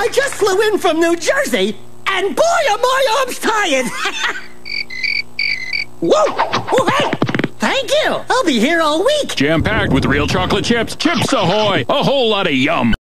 I just flew in from New Jersey, and boy, are my arms tired. Whoa! Oh, hey! Thank you. I'll be here all week. Jam-packed with real chocolate chips. Chips Ahoy! A whole lot of yum.